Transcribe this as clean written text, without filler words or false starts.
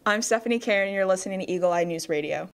I'm Stephanie Karen, and you're listening to Eagle Eye News Radio.